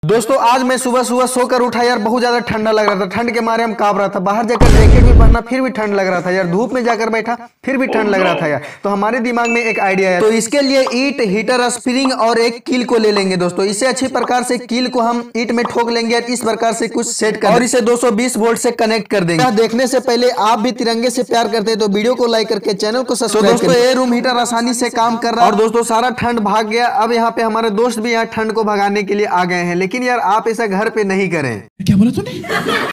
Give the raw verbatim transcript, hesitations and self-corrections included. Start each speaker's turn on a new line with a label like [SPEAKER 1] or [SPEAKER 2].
[SPEAKER 1] दोस्तों आज मैं सुबह सुबह सोकर उठा यार, बहुत ज्यादा ठंडा लग रहा था। ठंड के मारे हम कांप रहा था। बाहर जाकर जैकेट भी पहना फिर भी ठंड लग रहा था यार। धूप में जाकर बैठा फिर भी ठंड लग रहा था यार। तो हमारे दिमाग में एक आइडिया है, तो इसके लिए ईट, हीटर, स्प्रिंग और एक कील को ले लेंगे दोस्तों। इसे अच्छी प्रकार से कील को हम ईट में ठोक लेंगे और इस प्रकार से कुछ सेट कर और इसे दो सौ बीस वोल्ट से कनेक्ट कर देंगे। देखने से पहले आप भी तिरंगे से प्यार करते हैं तो वीडियो को लाइक करके चैनल को सब्सक्राइब करें। दोस्तों ये रूम हीटर आसानी से काम कर रहा है और दोस्तों सारा ठंड भाग गया। अब यहाँ पे हमारे दोस्त भी यहाँ ठंड को भगाने के लिए आ गए हैं, लेकिन यार आप ऐसा घर पे नहीं करें।
[SPEAKER 2] क्या बोला तूने?